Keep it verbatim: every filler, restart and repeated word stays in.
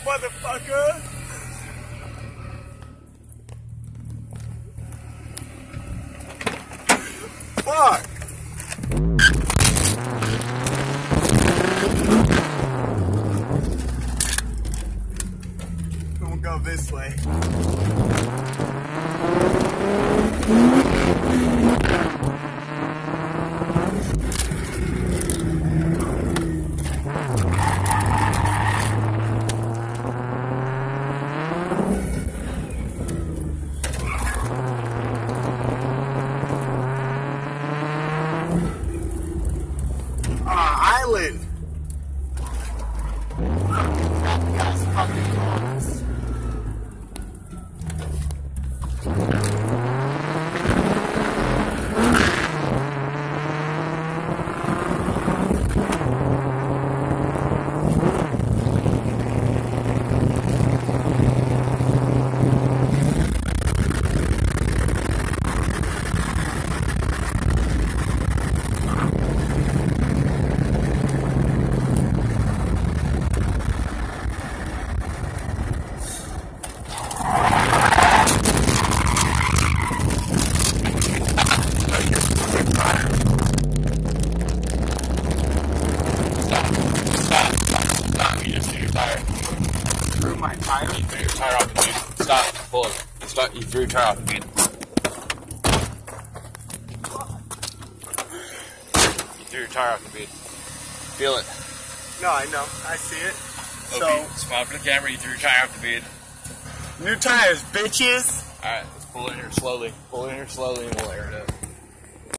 motherfucker! Fuck! We'll go this way. Ah, island! That guy's fucking lost. Threw my tire? You threw your tire off the bead. Stop. Pull it. Stop. You threw your tire off the bead. You threw your tire off the bead. Feel it. No, I know. I see it. Okay. So, Smile for the camera. You threw your tire off the bead. new tires, bitches! Alright, let's pull it in here slowly. Pull it in here slowly and we'll air it up.